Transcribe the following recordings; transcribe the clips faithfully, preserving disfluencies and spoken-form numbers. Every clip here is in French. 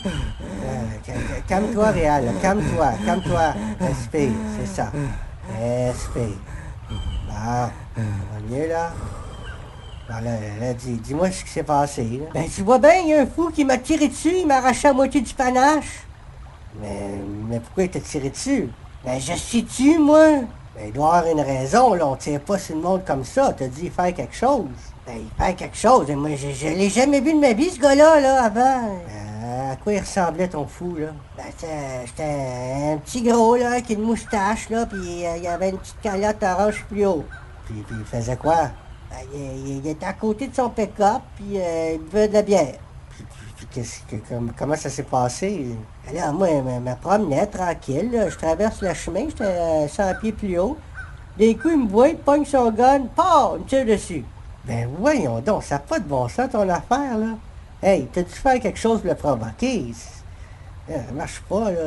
Euh, calme-toi, Réal, calme-toi, calme-toi. Respire, c'est ça. Respire. Bon, ça va mieux, là? Bon, là, là dis, dis-moi ce qui s'est passé, là. Ben, tu vois bien, il y a un fou qui m'a tiré dessus, il m'a arraché la moitié du panache. Mais, mais pourquoi il t'a tiré dessus? Ben, je sais-tu, moi? Ben, il doit y avoir une raison, là. On tire pas sur le monde comme ça. T'as dit faire quelque chose. Ben, il fait quelque chose. Et moi, je, je l'ai jamais vu de ma vie, ce gars-là, là, avant. Euh, à quoi il ressemblait, ton fou, là? Ben, c'était c'était un petit gros, là, avec une moustache, là, puis euh, il avait une petite calotte orange fluo. Puis, puis il faisait quoi? Ben, il, il- il était à côté de son pick-up, puis euh, il buvait de la bière. Puis, puis- puis qu'est-ce que, comme- comment ça s'est passé? Ben là, moi, je me promenais tranquille, là. Je traverse le chemin, j'étais euh, cent pieds plus haut. D'un coup, il me voit, il pogne son gun, paf, il me tire dessus. Ben voyons donc, ça n'a pas de bon sens ton affaire, là. Hey, t'as dû faire quelque chose pour le provoquer? C'est- Ça marche pas, là.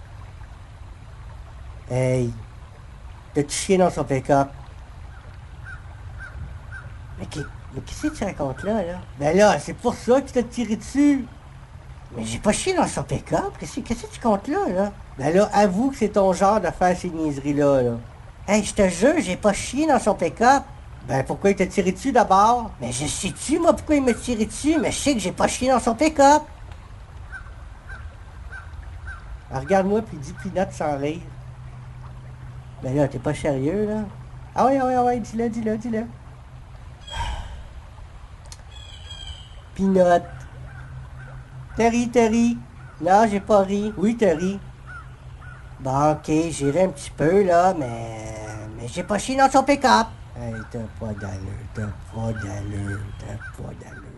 Hey, t'as-tu chié dans son pick-up? Mais qu'est- mais qu'est-ce que tu racontes là, là? Ben là, c'est pour ça que tu t'as tiré dessus. Mais j'ai pas chié dans son pick-up. Qu'est-ce qu'est-ce que tu comptes là, là? Ben là, avoue que c'est ton genre de faire ces niaiseries-là, là. Hey, je te jure, j'ai pas chié dans son pick-up. Ben pourquoi il t'a tiré dessus d'abord? Mais je sais-tu, moi, pourquoi il m'a tiré dessus, mais je sais que j'ai pas chié dans son pick-up. Ah, regarde-moi puis dis Pinot sans rire. Ben là, t'es pas sérieux, là? Ah ouais, ah ouais, ah ouais, dis-le, dis-le, dis-le. Pinot. T'as ri, t'as ri. Non, j'ai pas ri. Oui, t'as ri. Bon, ok, j'irai un petit peu, là, mais... Mais j'ai pas chié dans son pick-up. Hey, t'as pas d'allure, t'as pas d'allure, t'as pas d'allure.